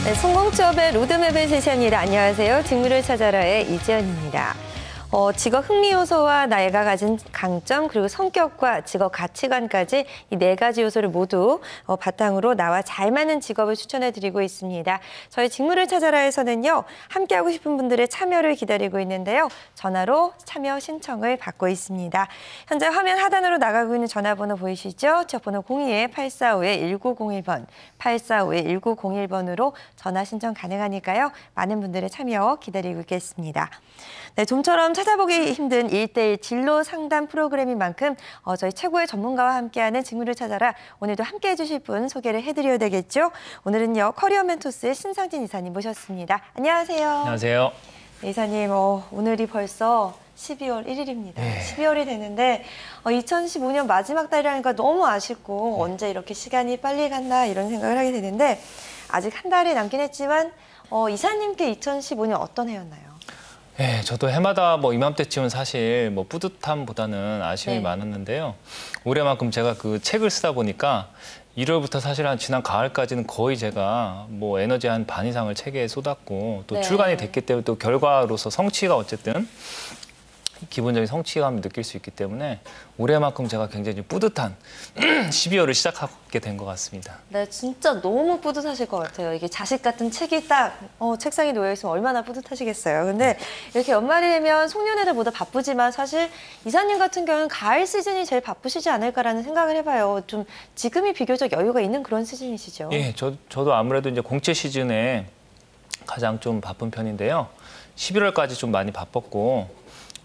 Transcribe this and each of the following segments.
네, 성공 취업의 로드맵을 제시합니다. 안녕하세요. 직무를 찾아라의 이지연입니다. 직업 흥미 요소와 나이가 가진 강점, 그리고 성격과 직업 가치관까지 이 4가지 요소를 모두 바탕으로 나와 잘 맞는 직업을 추천해드리고 있습니다. 저희 직무를 찾아라에서는요, 함께하고 싶은 분들의 참여를 기다리고 있는데요. 전화로 참여 신청을 받고 있습니다. 현재 화면 하단으로 나가고 있는 전화번호 보이시죠? 저 번호 02-845-1901번, 845-1901번으로 전화 신청 가능하니까요. 많은 분들의 참여 기다리고 있겠습니다. 네, 좀처럼 찾아보기 힘든 1:1 진로 상담 프로그램인 만큼 저희 최고의 전문가와 함께하는 직무를 찾아라. 오늘도 함께해 주실 분 소개를 해드려야 되겠죠? 오늘은요, 커리어 멘토스의 신상진 이사님 모셨습니다. 안녕하세요. 안녕하세요. 네, 이사님, 오늘이 벌써 12월 1일입니다. 네. 12월이 되는데 2015년 마지막 달이라니까 너무 아쉽고 언제 이렇게 시간이 빨리 갔나 이런 생각을 하게 되는데 아직 한 달이 남긴 했지만 이사님께 2015년 어떤 해였나요? 네, 저도 해마다 이맘때쯤은 사실 뿌듯함보다는 아쉬움이 많았는데요. 올해만큼 제가 그 책을 쓰다 보니까 1월부터 사실 한 지난 가을까지는 거의 제가 에너지 한 반 이상을 책에 쏟았고 또 출간이 됐기 때문에 또 결과로서 성취가 어쨌든 기본적인 성취감을 느낄 수 있기 때문에 올해만큼 제가 굉장히 뿌듯한 12월을 시작하게 된 것 같습니다. 네, 진짜 너무 뿌듯하실 것 같아요. 이게 자식 같은 책이 딱 책상에 놓여 있으면 얼마나 뿌듯하시겠어요. 근데 이렇게 연말이 되면 송년회들보다 바쁘지만 사실 이사님 같은 경우는 가을 시즌이 제일 바쁘시지 않을까라는 생각을 해봐요. 좀 지금이 비교적 여유가 있는 그런 시즌이시죠? 예, 저도 아무래도 이제 공채 시즌에 가장 좀 바쁜 편인데요. 11월까지 좀 많이 바빴고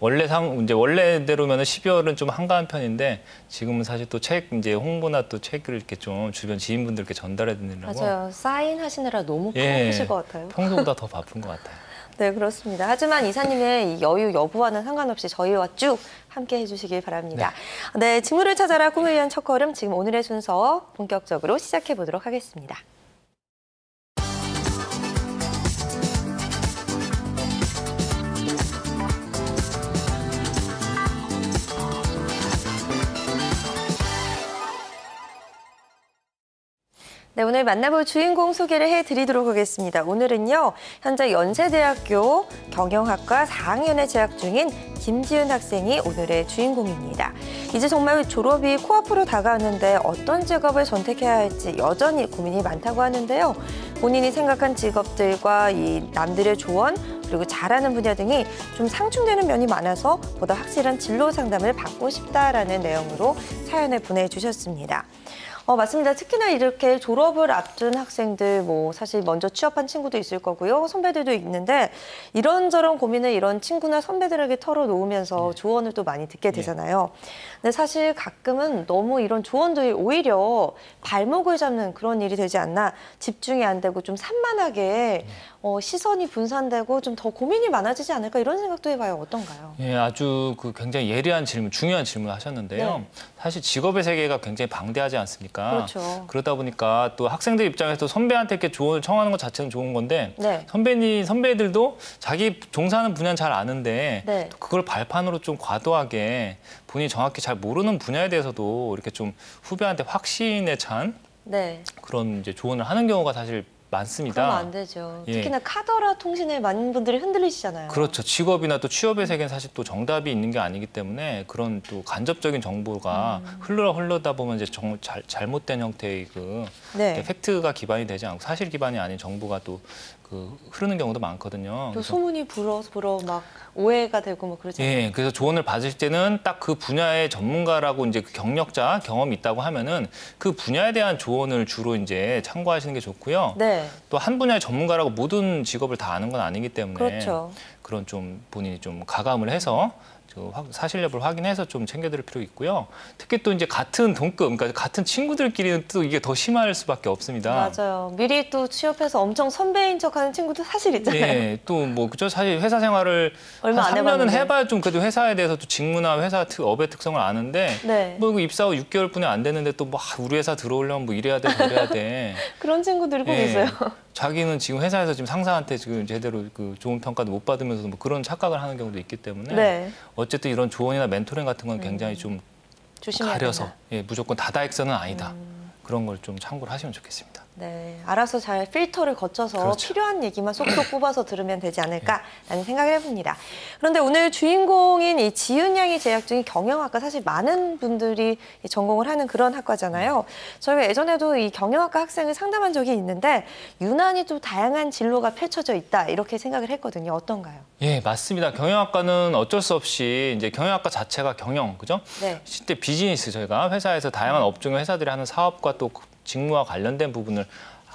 원래대로면 12월은 좀 한가한 편인데 지금은 사실 또 책 이제 홍보나 또 책을 이렇게 좀 주변 지인분들께 전달해 드리려고. 맞아요. 사인하시느라 너무 바쁘실 것 같아요. 평소보다 더 바쁜 것 같아요. 네, 그렇습니다. 하지만 이사님의 이 여유 여부와는 상관없이 저희와 쭉 함께 해주시길 바랍니다. 네, 직무를 찾아라 꿈을 위한 첫걸음, 지금 오늘의 순서 본격적으로 시작해 보도록 하겠습니다. 네, 오늘 만나볼 주인공 소개를 해드리도록 하겠습니다. 오늘은요, 현재 연세대학교 경영학과 4학년에 재학 중인 김지은 학생이 오늘의 주인공입니다. 이제 정말 졸업이 코앞으로 다가왔는데 어떤 직업을 선택해야 할지 여전히 고민이 많다고 하는데요. 본인이 생각한 직업들과 이 남들의 조언, 그리고 잘하는 분야 등이 좀 상충되는 면이 많아서 보다 확실한 진로 상담을 받고 싶다라는 내용으로 사연을 보내주셨습니다. 맞습니다. 특히나 이렇게 졸업을 앞둔 학생들, 사실 먼저 취업한 친구도 있을 거고요. 선배들도 있는데 이런저런 고민을 이런 친구나 선배들에게 털어놓으면서 조언을 또 많이 듣게 되잖아요. 근데 사실 가끔은 너무 이런 조언들이 오히려 발목을 잡는 그런 일이 되지 않나, 집중이 안 되고 좀 산만하게 시선이 분산되고 좀 더 고민이 많아지지 않을까 이런 생각도 해봐요. 어떤가요? 예, 아주 굉장히 예리한 질문, 중요한 질문을 하셨는데요. 사실 직업의 세계가 굉장히 방대하지 않습니까? 그렇죠. 그러다 보니까 또 학생들 입장에서 선배한테 이렇게 조언을 청하는 것 자체는 좋은 건데 선배들도 자기 종사하는 분야는 잘 아는데 또 그걸 발판으로 좀 과도하게 본인이 정확히 잘 모르는 분야에 대해서도 이렇게 좀 후배한테 확신에 찬 그런 이제 조언을 하는 경우가 사실 많습니다. 그러면 안 되죠. 특히나 카더라 통신에 많은 분들이 흔들리시잖아요. 그렇죠. 직업이나 또 취업의 세계는 사실 또 정답이 있는 게 아니기 때문에 그런 또 간접적인 정보가 흘러다 보면 이제 잘못된 형태의 팩트가 기반이 되지 않고 사실 기반이 아닌 정보가 또 흐르는 경우도 많거든요. 또 소문이 불어 막 오해가 되고 그러잖아요. 예, 그래서 조언을 받으실 때는 딱 그 분야의 전문가라고 이제 경력자 경험이 있다고 하면은 그 분야에 대한 조언을 주로 이제 참고하시는 게 좋고요. 또 한 분야의 전문가라고 모든 직업을 다 아는 건 아니기 때문에 그런 좀 본인이 좀 가감을 해서 사실 여부를 확인해서 좀 챙겨드릴 필요가 있고요. 특히 또 이제 같은 동급, 그러니까 같은 친구들끼리는 또 이게 더 심할 수밖에 없습니다. 맞아요. 미리 또 취업해서 엄청 선배인 척하는 친구도 사실 있잖아요. 예, 또 그죠. 사실 회사 생활을 얼마 안 3년은 해봐야 좀 그래도 회사에 대해서 또 직무나 회사 업의 특성을 아는데 이거 입사 후 6개월뿐이 안 됐는데 또 우리 회사 들어오려면 이래야 돼, 저래야 돼. 그런 친구들이 꼭 있어요. 자기는 지금 회사에서 지금 상사한테 지금 제대로 좋은 평가도 못 받으면서 그런 착각을 하는 경우도 있기 때문에 어쨌든 이런 조언이나 멘토링 같은 건 굉장히 좀 가려서 무조건 다다익선은 아니다. 그런 걸 좀 참고를 하시면 좋겠습니다. 네, 알아서 잘 필터를 거쳐서 그렇죠. 필요한 얘기만 쏙쏙 뽑아서 들으면 되지 않을까라는 생각을 해봅니다. 그런데 오늘 주인공인 이 지윤 양이 재학 중인 경영학과, 사실 많은 분들이 전공을 하는 그런 학과잖아요. 저희가 예전에도 이 경영학과 학생을 상담한 적이 있는데 유난히 또 다양한 진로가 펼쳐져 있다 이렇게 생각을 했거든요. 어떤가요? 예, 맞습니다. 경영학과는 어쩔 수 없이 이제 경영학과 자체가 경영, 그죠? 네. 실제 비즈니스, 저희가 회사에서 다양한 업종의 회사들이 하는 사업과 또 직무와 관련된 부분을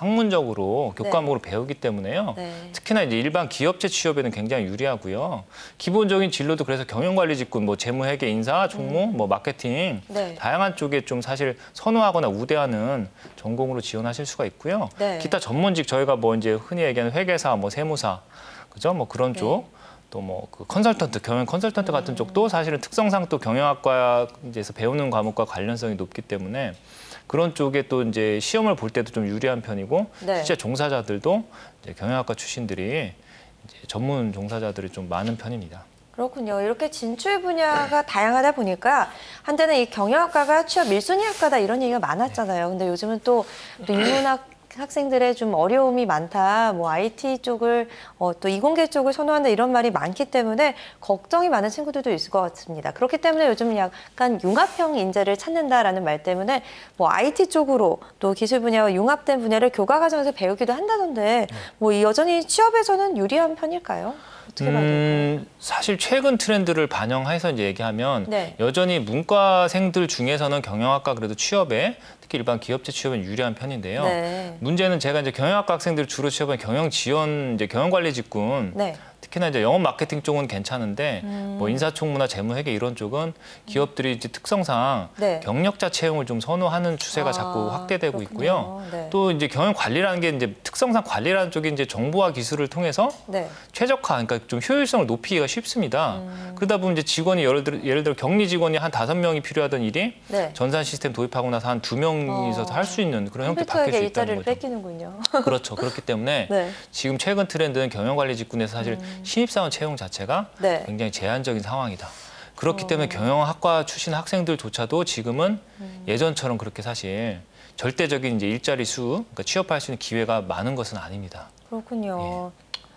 학문적으로 교과목으로 배우기 때문에요. 네. 특히나 이제 일반 기업체 취업에는 굉장히 유리하고요. 기본적인 진로도 그래서 경영관리직군, 뭐 재무회계, 인사, 총무, 뭐 마케팅 네. 다양한 쪽에 좀 사실 선호하거나 우대하는 전공으로 지원하실 수가 있고요. 네. 기타 전문직, 저희가 뭐 이제 흔히 얘기하는 회계사, 뭐 세무사, 그죠? 뭐 그런 네. 쪽. 또 뭐 그 컨설턴트, 경영 컨설턴트 같은 쪽도 사실은 특성상 또 경영학과에서 배우는 과목과 관련성이 높기 때문에 그런 쪽에 또 이제 시험을 볼 때도 좀 유리한 편이고, 네. 실제 종사자들도 이제 경영학과 출신들이 이제 전문 종사자들이 좀 많은 편입니다. 그렇군요. 이렇게 진출 분야가 다양하다 보니까 한때는 이 경영학과가 취업 1순위 학과다 이런 얘기가 많았잖아요. 근데 요즘은 또 인문학 학생들의 좀 어려움이 많다, 뭐 IT 쪽을 또 이공계 쪽을 선호한다 이런 말이 많기 때문에 걱정이 많은 친구들도 있을 것 같습니다. 그렇기 때문에 요즘 약간 융합형 인재를 찾는다라는 말 때문에 뭐 IT 쪽으로 또 기술 분야와 융합된 분야를 교과 과정에서 배우기도 한다던데 뭐 여전히 취업에서는 유리한 편일까요? 어떻게 봐야 될까요? 사실 최근 트렌드를 반영해서 이제 얘기하면 네. 여전히 문과생들 중에서는 경영학과 그래도 취업에, 특히 일반 기업체 취업은 유리한 편인데요. 네. 문제는 제가 이제 경영학과 학생들 주로 취업한 경영 지원, 이제 경영관리직군, 네. 특히나 이제 영업 마케팅 쪽은 괜찮은데 뭐 인사총무나 재무회계 이런 쪽은 기업들이 이제 특성상 네. 경력자 채용을 좀 선호하는 추세가 자꾸 확대되고 그렇군요. 있고요. 네. 또 이제 경영 관리라는 게 이제 특성상 관리라는 쪽이 이제 정보와 기술을 통해서 네. 최적화, 그러니까 좀 효율성을 높이기가 쉽습니다. 그러다 보면 이제 직원이 예를 들어 격리 직원이 한 5명이 필요하던 일이 네. 전산 시스템 도입하고 나서 한 2명이서 할 수 있는 그런 형태 바뀔 수 컴퓨터에게 있다는 일자리를 거죠. 뺏기는군요. 그렇죠. 그렇기 때문에 네. 지금 최근 트렌드는 경영관리직군에서 사실 신입사원 채용 자체가 네. 굉장히 제한적인 상황이다. 그렇기 때문에 경영학과 출신 학생들조차도 지금은 예전처럼 그렇게 사실 절대적인 이제 일자리 수, 그러니까 취업할 수 있는 기회가 많은 것은 아닙니다. 그렇군요.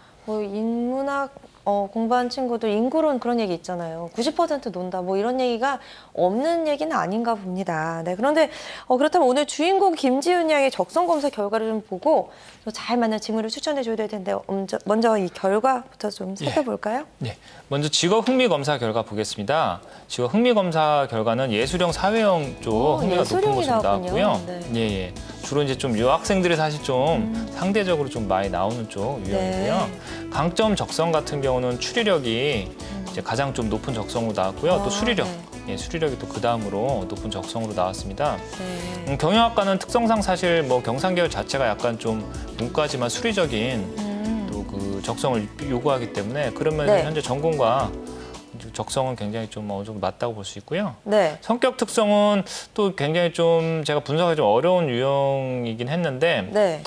뭐 인문학 공부한 친구들 인구론 그런 얘기 있잖아요. 90% 논다 뭐 이런 얘기가 없는 얘기는 아닌가 봅니다. 네, 그런데 그렇다면 오늘 주인공 김지윤 양의 적성 검사 결과를 좀 보고 잘 맞는 직무를 추천해 줘야 될 텐데 먼저 이 결과부터 좀 살펴볼까요? 네, 먼저 직업 흥미 검사 결과 보겠습니다. 직업 흥미 검사 결과는 예술형, 사회형 쪽 흥미가 높은 예술형이 것으로 나왔군요. 나왔고요. 네. 예, 예. 주로 이제 좀 여학생들이 사실 좀 상대적으로 좀 많이 나오는 쪽 유형이고요. 강점 적성 같은 경우는 추리력이 이제 가장 좀 높은 적성으로 나왔고요. 또 수리력, 예, 수리력이 또 그 다음으로 높은 적성으로 나왔습니다. 네. 경영학과는 특성상 사실 뭐 경상계열 자체가 약간 좀 문과지만 수리적인 또 그 적성을 요구하기 때문에 그런 면에서 네. 현재 전공과 적성은 굉장히 좀 어느 정도 맞다고 볼 수 있고요. 네. 성격 특성은 또 굉장히 좀 제가 분석하기 좀 어려운 유형이긴 했는데 네.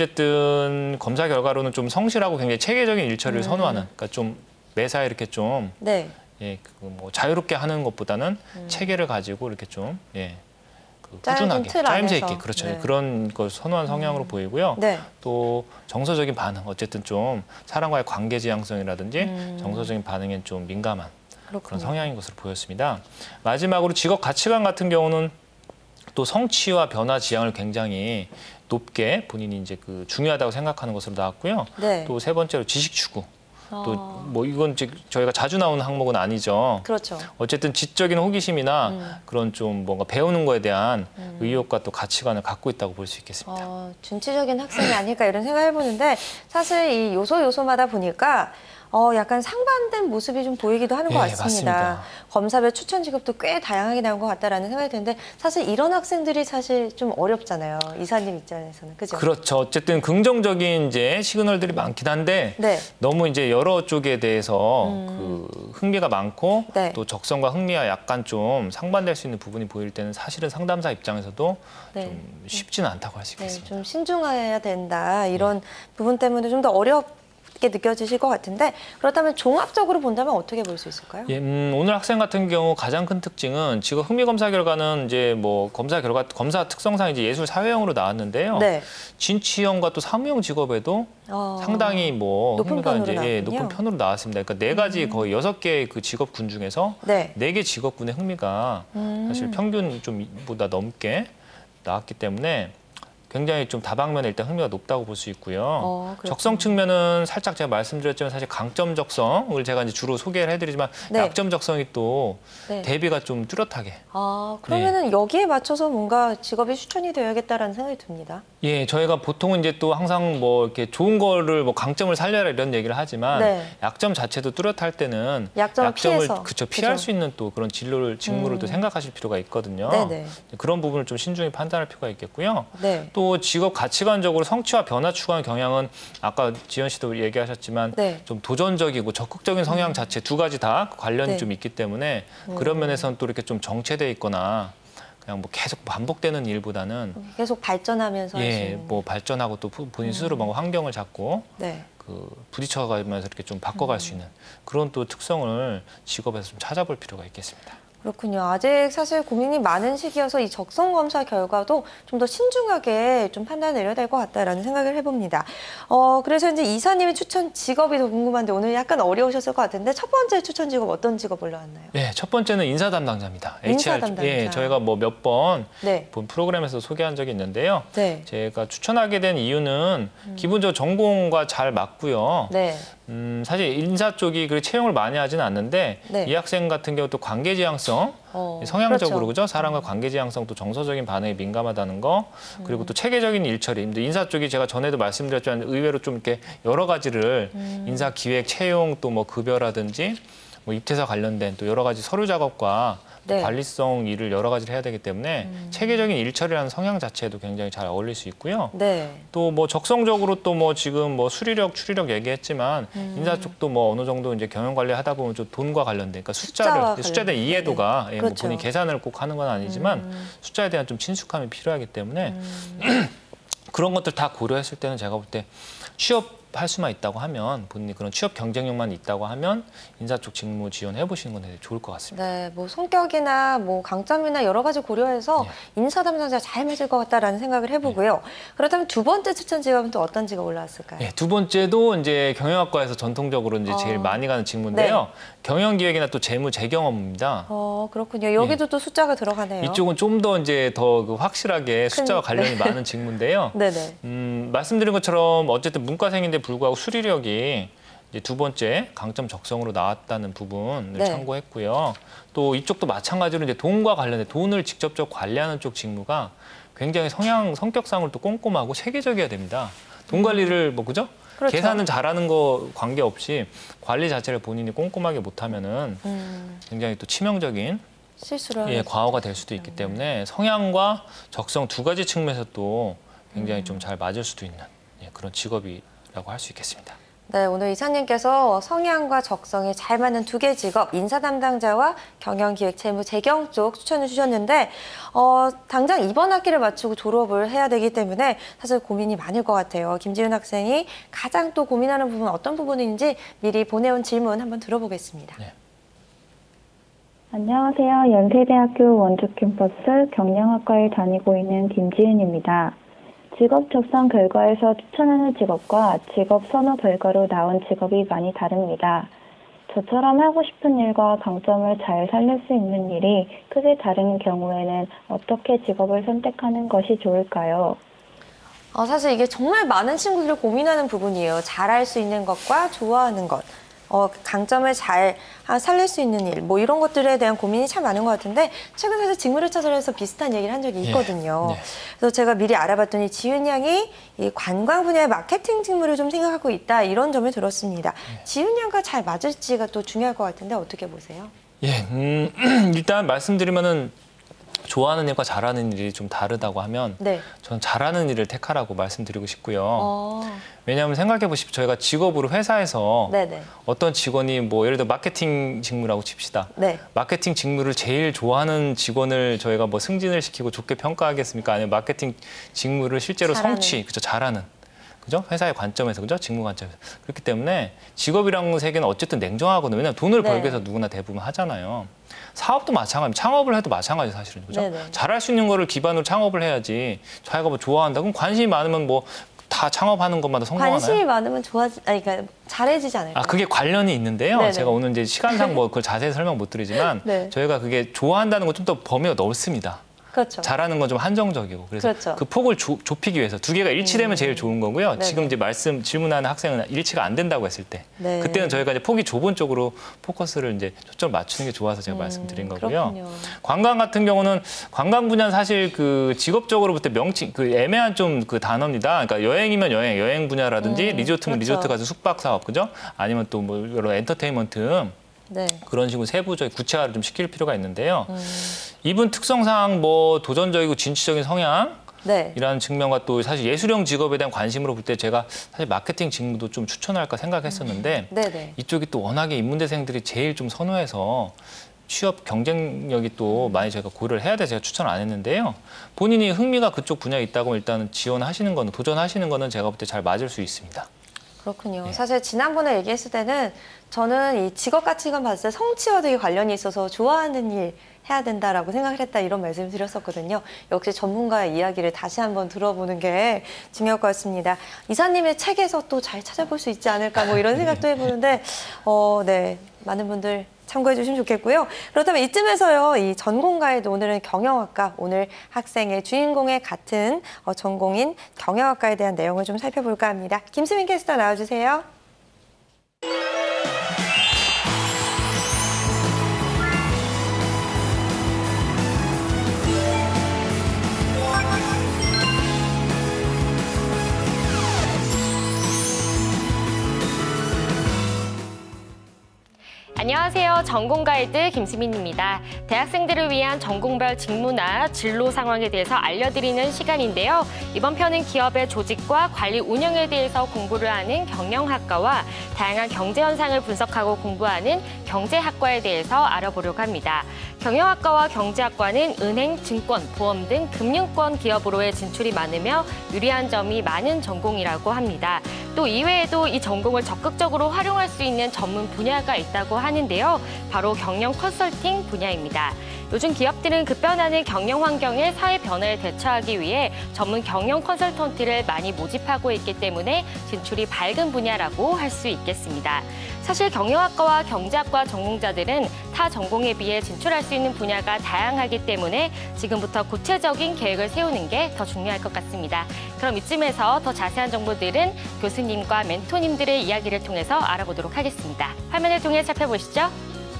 어쨌든 검사 결과로는 좀 성실하고 굉장히 체계적인 일처리를 선호하는, 그러니까 좀 매사에 이렇게 좀 네. 예, 뭐 자유롭게 하는 것보다는 체계를 가지고 이렇게 좀 예, 짜여진 꾸준하게, 틀 짜임새 안에서. 있게, 그렇죠. 네. 그런 걸 선호한 성향으로 보이고요. 네. 또 정서적인 반응, 어쨌든 좀 사람과의 관계 지향성이라든지 정서적인 반응엔 좀 민감한 그런 그렇군요. 성향인 것으로 보였습니다. 마지막으로 직업 가치관 같은 경우는 또 성취와 변화 지향을 굉장히 높게 본인이 이제 그 중요하다고 생각하는 것으로 나왔고요. 네. 또 세 번째로 지식 추구. 또 뭐 이건 이제 저희가 자주 나오는 항목은 아니죠. 그렇죠. 어쨌든 지적인 호기심이나 그런 좀 뭔가 배우는 거에 대한 의욕과 또 가치관을 갖고 있다고 볼 수 있겠습니다. 준치적인 학생이 아닐까 이런 생각을 해보는데 사실 이 요소마다 보니까 약간 상반된 모습이 좀 보이기도 하는 것 예, 같습니다. 맞습니다. 검사별 추천 직업도 꽤 다양하게 나온 것 같다라는 생각이 드는데 사실 이런 학생들이 사실 좀 어렵잖아요. 이사님 입장에서는. 그죠? 그렇죠. 어쨌든 긍정적인 이제 시그널들이 많긴 한데 네. 너무 이제 여러 쪽에 대해서 그 흥미가 많고 네. 또 적성과 흥미와 약간 좀 상반될 수 있는 부분이 보일 때는 사실은 상담사 입장에서도 네. 좀 쉽지는 않다고 할 수 네, 있겠습니다. 좀 신중해야 된다. 이런 부분 때문에 좀 더 있게 느껴지실 것 같은데 그렇다면 종합적으로 본다면 어떻게 볼 수 있을까요? 예, 오늘 학생 같은 경우 가장 큰 특징은 지금 흥미검사 결과는 이제 뭐 검사 특성상 이제 예술 사회형으로 나왔는데요. 네. 진취형과 또 사무형 직업에도 상당히 뭐 높은 흥미가 편으로 이제 나왔군요. 높은 편으로 나왔습니다. 그러니까 네 가지 거의 6개의 그 직업군 중에서 네. 4개 직업군의 흥미가 사실 평균 좀보다 넘게 나왔기 때문에 굉장히 좀 다방면에 일단 흥미가 높다고 볼 수 있고요. 그렇군요. 적성 측면은 살짝 제가 말씀드렸지만 사실 강점 적성을 제가 이제 주로 소개를 해드리지만 네. 약점 적성이 또 네. 대비가 좀 뚜렷하게. 그러면은 여기에 맞춰서 뭔가 직업이 추천이 되어야겠다라는 생각이 듭니다. 예, 저희가 보통은 이제 또 항상 뭐 이렇게 좋은 거를 뭐 강점을 살려라 이런 얘기를 하지만 네. 약점 자체도 뚜렷할 때는 약점을 피해서. 피할 그죠. 수 있는 또 그런 직무를 또 생각하실 필요가 있거든요. 네네. 그런 부분을 좀 신중히 판단할 필요가 있겠고요. 네. 또 직업 가치관적으로 성취와 변화 추구하는 경향은 아까 지연 씨도 얘기하셨지만 네. 좀 도전적이고 적극적인 성향 자체 두 가지 다 관련이 네. 좀 있기 때문에 그런 면에서는 또 이렇게 좀 정체돼 있거나 그냥 뭐 계속 반복되는 일보다는 계속 발전하면서 할 수 예, 있는. 뭐 발전하고 또 본인 스스로 뭔가 환경을 잡고 네. 그 부딪혀가면서 이렇게 좀 바꿔갈 수 있는 그런 또 특성을 직업에서 좀 찾아볼 필요가 있겠습니다. 그렇군요. 아직 사실 고민이 많은 시기여서 이 적성 검사 결과도 좀 더 신중하게 좀 판단을 내려야 될 것 같다라는 생각을 해봅니다. 그래서 이제 이사님의 추천 직업이 더 궁금한데 오늘 약간 어려우셨을 것 같은데 첫 번째 추천 직업 어떤 직업 올라왔나요? 네, 첫 번째는 인사 담당자입니다. 인사 HR. 담당자. 예, 저희가 뭐 몇 번 네. 본 프로그램에서 소개한 적이 있는데요. 네. 제가 추천하게 된 이유는 기본적으로 전공과 잘 맞고요. 네. 사실 인사 쪽이 그 채용을 많이 하지는 않는데 네. 이 학생 같은 경우 또 관계지향성, 성향적으로 그렇죠. 그죠? 사람과 관계지향성 또 정서적인 반응에 민감하다는 거, 그리고 또 체계적인 일처리. 근데 인사 쪽이 제가 전에도 말씀드렸지만 의외로 좀 이렇게 여러 가지를 인사 기획, 채용 또 뭐 급여라든지 뭐 입퇴사 관련된 또 여러 가지 서류 작업과 네. 관리성 일을 여러 가지를 해야 되기 때문에 체계적인 일처리라는 성향 자체도 굉장히 잘 어울릴 수 있고요. 네. 또 뭐 적성적으로 또 뭐 지금 뭐 수리력, 추리력 얘기했지만 인사 쪽도 뭐 어느 정도 이제 경영 관리 하다 보면 좀 돈과 관련된 그러니까 숫자에 대한 이해도가 예, 뭐 그렇죠. 본인 계산을 꼭 하는 건 아니지만 숫자에 대한 좀 친숙함이 필요하기 때문에 그런 것들 다 고려했을 때는 제가 볼 때 취업할 수만 있다고 하면 본인이 그런 취업 경쟁력만 있다고 하면 인사 쪽 직무 지원해 보시는 건 되게 좋을 것 같습니다. 네, 뭐 성격이나 뭐 강점이나 여러 가지 고려해서 인사 담당자 잘 맞을 것 같다라는 생각을 해보고요. 그렇다면 두 번째 추천 직업은 또 어떤 직업 올라왔을까요? 네, 두 번째도 이제 경영학과에서 전통적으로 이제 제일 많이 가는 직무인데요. 경영기획이나 또 재무 재경 업무입니다. 그렇군요. 여기도 또 숫자가 들어가네요. 이쪽은 좀 더 이제 더 그 확실하게 숫자와 관련이 많은 직무인데요. 네네. 말씀드린 것처럼 어쨌든 문과생인데 불구하고 수리력이 이제 두 번째 강점 적성으로 나왔다는 부분을 네. 참고했고요. 또 이쪽도 마찬가지로 이제 돈과 관련된 돈을 직접적 관리하는 쪽 직무가 굉장히 성격상으로 또 꼼꼼하고 체계적이어야 됩니다. 돈 관리를 뭐 그죠? 그렇죠. 계산은 잘하는 거 관계없이 관리 자체를 본인이 꼼꼼하게 못하면은 굉장히 또 치명적인 실수를 과오가 될 수도 있기 때문에 성향과 적성 두 가지 측면에서 또 굉장히 좀 잘 맞을 수도 있는 그런 직업이라고 할 수 있겠습니다. 네, 오늘 이사님께서 성향과 적성이 잘 맞는 두 개 직업, 인사 담당자와 경영기획, 재무, 재경 쪽 추천을 주셨는데 당장 이번 학기를 마치고 졸업을 해야 되기 때문에 사실 고민이 많을 것 같아요. 김지윤 학생이 가장 또 고민하는 부분 어떤 부분인지 미리 보내온 질문 한번 들어보겠습니다. 네. 안녕하세요. 연세대학교 원주 캠퍼스 경영학과에 다니고 있는 김지은입니다. 직업 적성 결과에서 추천하는 직업과 직업 선호 결과로 나온 직업이 많이 다릅니다. 저처럼 하고 싶은 일과 강점을 잘 살릴 수 있는 일이 크게 다른 경우에는 어떻게 직업을 선택하는 것이 좋을까요? 사실 이게 정말 많은 친구들이 고민하는 부분이에요. 잘할 수 있는 것과 좋아하는 것. 강점을 잘 살릴 수 있는 일, 뭐 이런 것들에 대한 고민이 참 많은 것 같은데 최근 사실 직무를 찾아서 비슷한 얘기를 한 적이 있거든요. 네. 그래서 제가 미리 알아봤더니 지윤 양이 이 관광 분야의 마케팅 직무를 좀 생각하고 있다 이런 점을 들었습니다. 지윤 양과 잘 맞을지가 또 중요할 것 같은데 어떻게 보세요? 일단 말씀드리면은 좋아하는 일과 잘하는 일이 좀 다르다고 하면 저는 잘하는 일을 택하라고 말씀드리고 싶고요. 왜냐하면 생각해 보십시오. 저희가 직업으로 회사에서 어떤 직원이 뭐 예를 들어 마케팅 직무라고 칩시다. 마케팅 직무를 제일 좋아하는 직원을 저희가 뭐 승진을 시키고 좋게 평가하겠습니까? 아니면 마케팅 직무를 실제로 잘하는. 그죠? 회사의 관점에서, 그죠? 직무 관점에서. 그렇기 때문에 직업이라는 세계는 어쨌든 냉정하거든요. 왜냐하면 돈을 벌기 위해서 누구나 대부분 하잖아요. 사업도 마찬가지입니다. 창업을 해도 마찬가지 사실은, 그죠? 네네. 잘할 수 있는 거를 기반으로 창업을 해야지. 자기가 뭐 좋아한다. 그럼 관심이 많으면 뭐 다 창업하는 것마다 성공하나요? 관심이 많으면 그러니까 잘해지지 않을까요? 그게 관련이 있는데요. 네네. 제가 오늘 이제 시간상 뭐 그걸 자세히 설명 못 드리지만 네. 저희가 그게 좋아한다는 건 좀 더 범위가 넓습니다. 그렇죠. 잘하는 건 좀 한정적이고 그래서 그렇죠. 그 폭을 좁히기 위해서 두 개가 일치되면 제일 좋은 거고요. 네네. 지금 이제 질문하는 학생은 일치가 안 된다고 했을 때 네. 그때는 저희가 이제 폭이 좁은 쪽으로 포커스를 이제 초점을 맞추는 게 좋아서 제가 말씀드린 거고요. 그렇군요. 관광 같은 경우는 관광 분야는 사실 그 직업적으로부터 명칭 그 애매한 좀 그 단어입니다. 그러니까 여행이면 여행 분야라든지 리조트면 그렇죠. 리조트 가서 숙박 사업 그죠? 아니면 또 뭐 여러 엔터테인먼트 네. 그런 식으로 세부적인 구체화를 좀 시킬 필요가 있는데요. 이분 특성상 뭐 도전적이고 진취적인 성향 네. 이라는 측면과 또 사실 예술형 직업에 대한 관심으로 볼 때 제가 사실 마케팅 직무도 좀 추천할까 생각했었는데 네네. 이쪽이 또 워낙에 입문대생들이 제일 좀 선호해서 취업 경쟁력이 또 많이 제가 고려를 해야 돼서 제가 추천을 안 했는데요. 본인이 흥미가 그쪽 분야에 있다고 일단은 지원하시는 거는 도전하시는 거는 제가 볼 때 잘 맞을 수 있습니다. 그렇군요. 네. 사실 지난번에 얘기했을 때는 저는 이 직업 가치관 봤을 때 성취와 되게 관련이 있어서 좋아하는 일 해야 된다라고 생각을 했다 이런 말씀을 드렸었거든요. 역시 전문가의 이야기를 다시 한번 들어보는 게 중요할 것 같습니다. 이사님의 책에서 또 잘 찾아볼 수 있지 않을까 뭐 이런 생각도 해보는데 네, 많은 분들 참고해 주시면 좋겠고요. 그렇다면 이쯤에서요, 이 전공가에도 오늘은 경영학과, 오늘 학생의 주인공의 같은 전공인 경영학과에 대한 내용을 좀 살펴볼까 합니다. 김수민 캐스터 나와주세요. 안녕하세요. 전공가이드 김수민입니다. 대학생들을 위한 전공별 직무나 진로 상황에 대해서 알려드리는 시간인데요. 이번 편은 기업의 조직과 관리 운영에 대해서 공부를 하는 경영학과와 다양한 경제 현상을 분석하고 공부하는 경제학과에 대해서 알아보려고 합니다. 경영학과와 경제학과는 은행, 증권, 보험 등 금융권 기업으로의 진출이 많으며 유리한 점이 많은 전공이라고 합니다. 또 이외에도 이 전공을 적극적으로 활용할 수 있는 전문 분야가 있다고 하는데요. 바로 경영 컨설팅 분야입니다. 요즘 기업들은 급변하는 경영 환경의 사회 변화에 대처하기 위해 전문 경영 컨설턴트를 많이 모집하고 있기 때문에 진출이 밝은 분야라고 할 수 있겠습니다. 사실 경영학과와 경제학과 전공자들은 타 전공에 비해 진출할 수 있는 분야가 다양하기 때문에 지금부터 구체적인 계획을 세우는 게 더 중요할 것 같습니다. 그럼 이쯤에서 더 자세한 정보들은 교수님과 멘토님들의 이야기를 통해서 알아보도록 하겠습니다. 화면을 통해 살펴보시죠.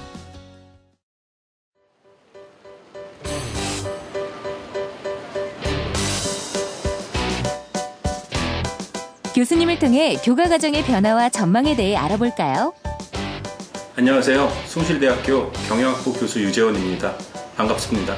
교수님을 통해 교과 과정의 변화와 전망에 대해 알아볼까요? 안녕하세요. 숭실대학교 경영학부 교수 유재원입니다. 반갑습니다.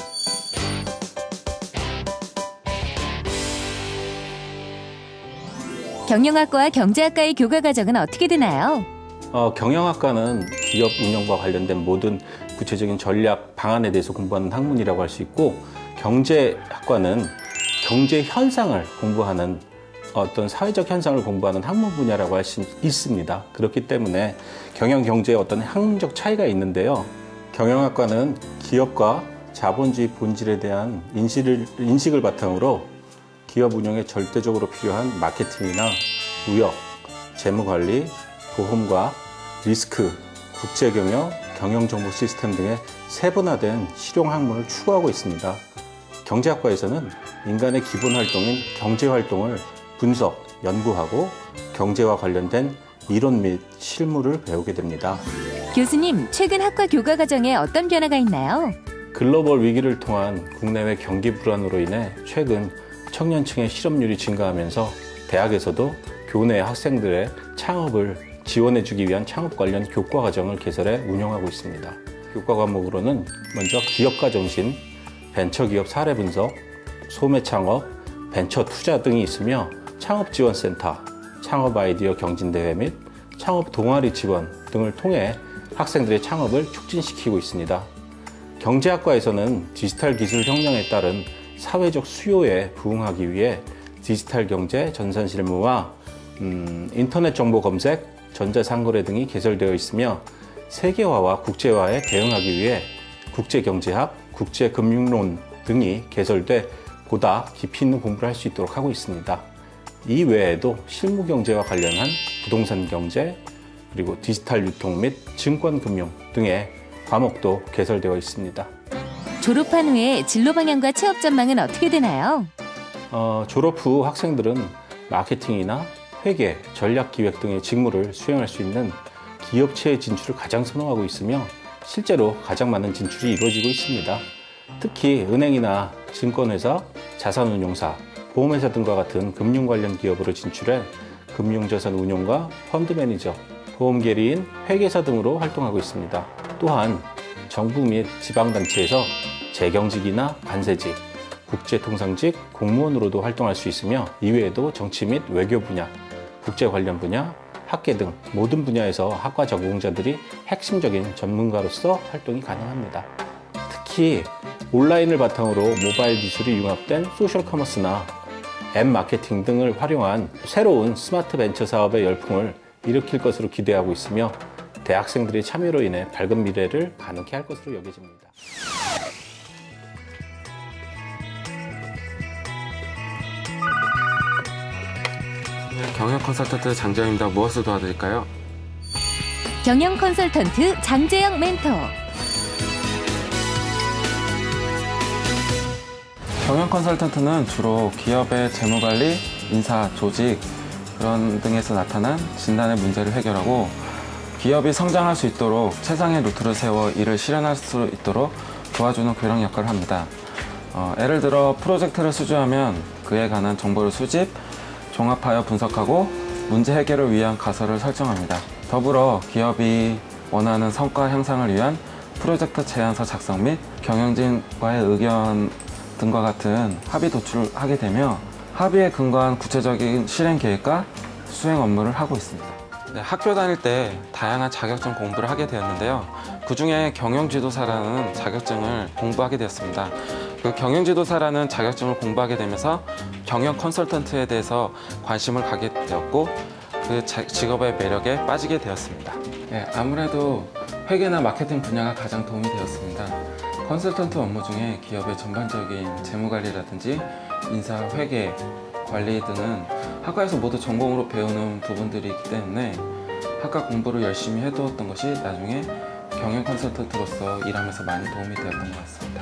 경영학과와 경제학과의 교과 과정은 어떻게 되나요? 경영학과는 기업 운영과 관련된 모든 구체적인 전략, 방안에 대해서 공부하는 학문이라고 할 수 있고 경제학과는 경제 현상을 공부하는 어떤 사회적 현상을 공부하는 학문 분야라고 할 수 있습니다. 그렇기 때문에 경영, 경제의 어떤 학문적 차이가 있는데요. 경영학과는 기업과 자본주의 본질에 대한 인식을 바탕으로 기업 운영에 절대적으로 필요한 마케팅이나 무역, 재무관리, 보험과 리스크, 국제경영, 경영정보 시스템 등의 세분화된 실용 학문을 추구하고 있습니다. 경제학과에서는 인간의 기본 활동인 경제활동을 분석, 연구하고 경제와 관련된 이론 및 실무를 배우게 됩니다. 교수님, 최근 학과 교과 과정에 어떤 변화가 있나요? 글로벌 위기를 통한 국내외 경기 불안으로 인해 최근 청년층의 실업률이 증가하면서 대학에서도 교내 학생들의 창업을 지원해주기 위한 창업 관련 교과 과정을 개설해 운영하고 있습니다. 교과 과목으로는 먼저 기업가 정신, 벤처기업 사례 분석, 소매 창업, 벤처 투자 등이 있으며 창업지원센터, 창업 아이디어 경진대회 및 창업 동아리 지원 등을 통해 학생들의 창업을 촉진시키고 있습니다. 경제학과에서는 디지털 기술 혁명에 따른 사회적 수요에 부응하기 위해 디지털 경제, 전산 실무와 인터넷 정보 검색, 전자상거래 등이 개설되어 있으며 세계화와 국제화에 대응하기 위해 국제경제학, 국제금융론 등이 개설돼 보다 깊이 있는 공부를 할 수 있도록 하고 있습니다. 이 외에도 실무경제와 관련한 부동산 경제, 그리고 디지털 유통 및 증권금융 등의 과목도 개설되어 있습니다. 졸업한 후에 진로 방향과 취업 전망은 어떻게 되나요? 졸업 후 학생들은 마케팅이나 회계, 전략기획 등의 직무를 수행할 수 있는 기업체의 진출을 가장 선호하고 있으며 실제로 가장 많은 진출이 이루어지고 있습니다. 특히 은행이나 증권회사, 자산운용사, 보험회사 등과 같은 금융 관련 기업으로 진출해 금융자산 운용과 펀드 매니저, 보험계리인, 회계사 등으로 활동하고 있습니다. 또한 정부 및 지방단체에서 재경직이나 관세직, 국제통상직, 공무원으로도 활동할 수 있으며 이외에도 정치 및 외교 분야, 국제 관련 분야, 학계 등 모든 분야에서 학과 전공자들이 핵심적인 전문가로서 활동이 가능합니다. 특히 온라인을 바탕으로 모바일 기술이 융합된 소셜 커머스나 앱 마케팅 등을 활용한 새로운 스마트 벤처 사업의 열풍을 일으킬 것으로 기대하고 있으며 대학생들의 참여로 인해 밝은 미래를 가능케 할 것으로 여겨집니다. 경영 컨설턴트 장재영입니다. 무엇을 도와드릴까요? 경영 컨설턴트 장재영 멘토. 경영 컨설턴트는 주로 기업의 재무관리, 인사, 조직 그런 등에서 나타난 진단의 문제를 해결하고 기업이 성장할 수 있도록 최상의 루트를 세워 이를 실현할 수 있도록 도와주는 그런 역할을 합니다. 예를 들어 프로젝트를 수주하면 그에 관한 정보를 수집, 종합하여 분석하고 문제 해결을 위한 가설을 설정합니다. 더불어 기업이 원하는 성과 향상을 위한 프로젝트 제안서 작성 및 경영진과의 의견 등과 같은 합의 도출하게 되며 합의에 근거한 구체적인 실행 계획과 수행 업무를 하고 있습니다. 학교 다닐 때 다양한 자격증 공부를 하게 되었는데요. 그중에 경영지도사라는 자격증을 공부하게 되었습니다. 그 경영지도사라는 자격증을 공부하게 되면서 경영 컨설턴트에 대해서 관심을 갖게 되었고 그 직업의 매력에 빠지게 되었습니다. 아무래도 회계나 마케팅 분야가 가장 도움이 되었습니다. 컨설턴트 업무 중에 기업의 전반적인 재무관리라든지 인사, 회계, 관리 등은 학과에서 모두 전공으로 배우는 부분들이 있기 때문에 학과 공부를 열심히 해두었던 것이 나중에 경영 컨설턴트로서 일하면서 많이 도움이 되었던 것 같습니다.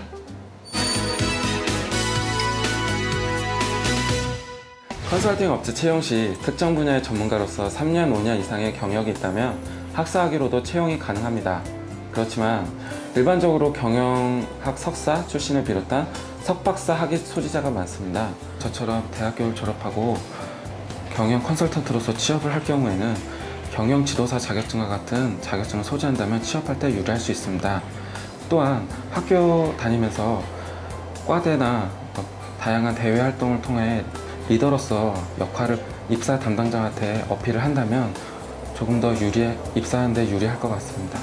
컨설팅 업체 채용 시 특정 분야의 전문가로서 3년, 5년 이상의 경력이 있다면 학사학위로도 채용이 가능합니다. 그렇지만 일반적으로 경영학 석사 출신을 비롯한 석박사 학위 소지자가 많습니다. 저처럼 대학교를 졸업하고 경영 컨설턴트로서 취업을 할 경우에는 경영 지도사 자격증과 같은 자격증을 소지한다면 취업할 때 유리할 수 있습니다. 또한 학교 다니면서 과대나 다양한 대외 활동을 통해 리더로서 역할을 입사 담당자한테 어필을 한다면 조금 더 입사하는 데 유리할 것 같습니다.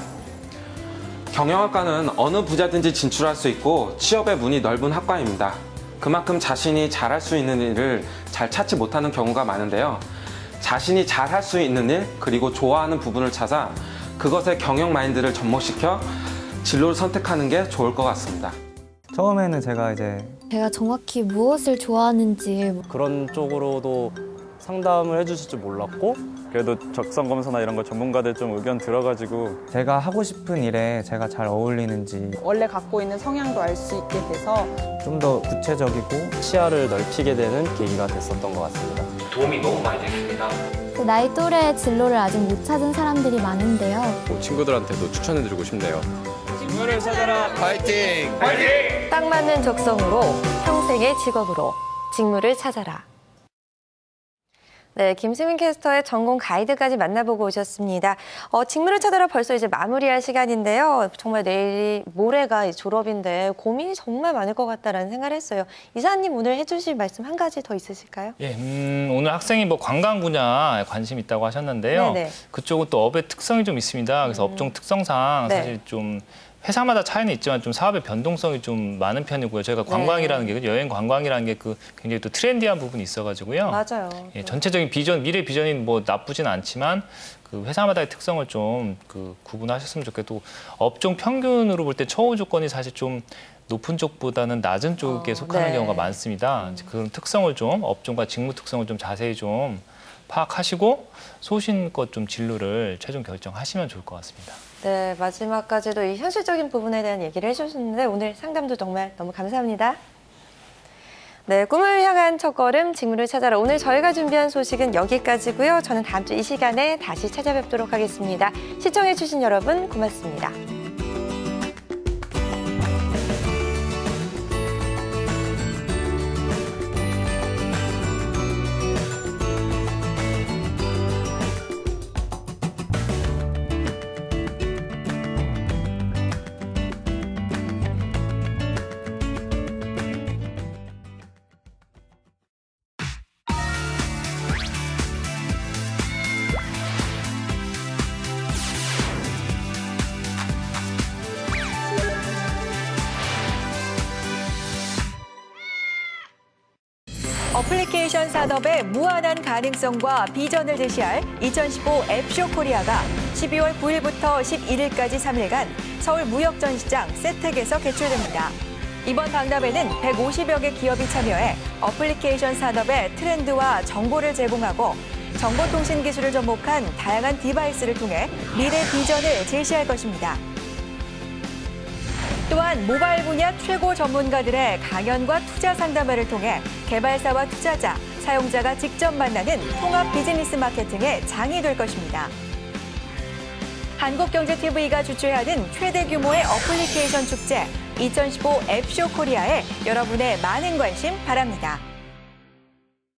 경영학과는 어느 분야든지 진출할 수 있고 취업의 문이 넓은 학과입니다. 그만큼 자신이 잘할 수 있는 일을 잘 찾지 못하는 경우가 많은데요. 자신이 잘할 수 있는 일 그리고 좋아하는 부분을 찾아 그것에 경영 마인드를 접목시켜 진로를 선택하는 게 좋을 것 같습니다. 처음에는 제가 정확히 무엇을 좋아하는지 그런 쪽으로도 상담을 해주실 줄 몰랐고 그래도 적성검사나 이런 거 전문가들 좀 의견 들어가지고 제가 하고 싶은 일에 제가 잘 어울리는지 원래 갖고 있는 성향도 알 수 있게 돼서 좀 더 구체적이고 시야를 넓히게 되는 계기가 됐었던 것 같습니다. 도움이 너무 많이 됐습니다. 나이 또래의 진로를 아직 못 찾은 사람들이 많은데요. 친구들한테도 추천해드리고 싶네요. 직무를 찾아라. 파이팅! 파이팅! 딱 맞는 적성으로 평생의 직업으로 직무를 찾아라. 네, 김수민 캐스터의 전공 가이드까지 만나보고 오셨습니다. 직무를 찾아라 벌써 이제 마무리할 시간인데요. 정말 내일이 모레가 졸업인데 고민이 정말 많을 것 같다라는 생각을 했어요. 이사님 오늘 해주실 말씀 한 가지 더 있으실까요? 예, 오늘 학생이 뭐 관광 분야에 관심 있다고 하셨는데요. 네네. 그쪽은 또 업의 특성이 좀 있습니다. 그래서 업종 특성상 사실 좀 회사마다 차이는 있지만 좀 사업의 변동성이 좀 많은 편이고요. 저희가 관광이라는 게 여행 관광이라는 게 그 굉장히 또 트렌디한 부분이 있어가지고요. 맞아요. 예, 전체적인 비전, 미래 비전이 뭐 나쁘진 않지만 그 회사마다의 특성을 좀 그 구분하셨으면 좋겠고 업종 평균으로 볼 때 처우 조건이 사실 좀 높은 쪽보다는 낮은 쪽에 속하는 경우가 많습니다. 그런 특성을 좀 업종과 직무 특성을 좀 자세히 좀 파악하시고 소신껏 좀 진로를 최종 결정하시면 좋을 것 같습니다. 네, 마지막까지도 이 현실적인 부분에 대한 얘기를 해주셨는데 오늘 상담도 정말 너무 감사합니다. 네, 꿈을 향한 첫걸음, 직무를 찾아라. 오늘 저희가 준비한 소식은 여기까지고요. 저는 다음 주 이 시간에 다시 찾아뵙도록 하겠습니다. 시청해주신 여러분 고맙습니다. 어플리케이션 산업의 무한한 가능성과 비전을 제시할 2015 앱쇼 코리아가 12월 9일부터 11일까지 3일간 서울무역전시장 세택에서 개최됩니다. 이번 박람회는 150여 개 기업이 참여해 어플리케이션 산업의 트렌드와 정보를 제공하고 정보통신 기술을 접목한 다양한 디바이스를 통해 미래 비전을 제시할 것입니다. 또한 모바일 분야 최고 전문가들의 강연과 투자 상담회를 통해 개발사와 투자자, 사용자가 직접 만나는 통합 비즈니스 마케팅의 장이 될 것입니다. 한국경제TV가 주최하는 최대 규모의 어플리케이션 축제 2015 앱쇼 코리아에 여러분의 많은 관심 바랍니다.